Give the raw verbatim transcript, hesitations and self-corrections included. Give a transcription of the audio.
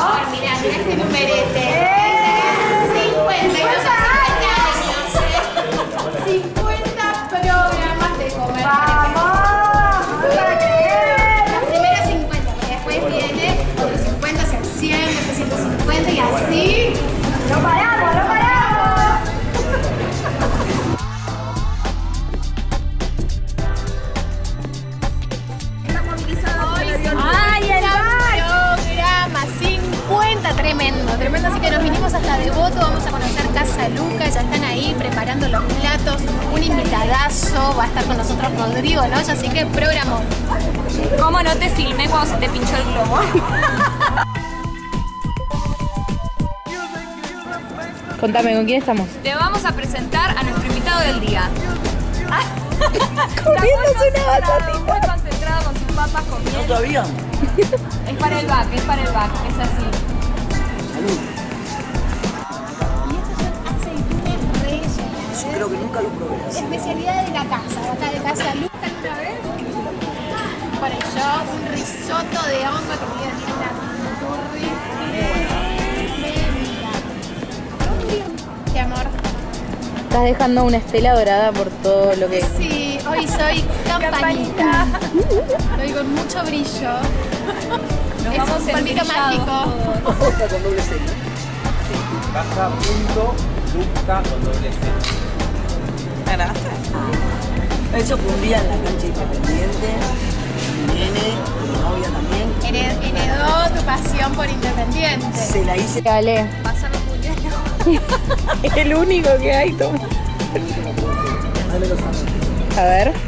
amor, mirá, mirá este numerete. cincuenta y no sé cincuenta programas de comer. ¡Vamos! Las primeras cincuenta, porque después viene otros cincuenta, cien, ciento cincuenta y así. ¡No paramos, no paramos! ¡Ay, el programa cincuenta! Tremendo, tremendo. Así que nos vinimos hasta Devoto, vamos a conocer Casa Luca, ya están ahí preparando los platos, un invitadazo, va a estar con nosotros Rodrigo, ¿no? Así que programón. ¿Cómo no te filmé cuando se te pinchó el globo? Contame, ¿con quién estamos? Te vamos a presentar a nuestro invitado del día. Comiéndose una batatita. Muy concentrado con sus papas comiendo. ¿No todavía? Es para el back, es para el back, es así. Salud. Y estos son aceitunas rellenas. Yo creo que nunca lo probé así. Especialidad de la casa, acá de Casa Luca una vez. Por ello, un risotto de hongo que tiene una curry. ¿Qué amor? Estás dejando una estela dorada por todo lo que... Sí, hoy soy campanita. Estoy con mucho brillo. Nos Es vamos un polvito embrillados mágico. Otra con doble C. Casa punto Luca con doble C. Eso fue un día en la cancha independiente. Mi nene, mi novia también. Hered- Heredó tu pasión por Independiente. Se la hice. Dale. Pasa los puñales. Es el único que hay, toma. Dale los años. A ver.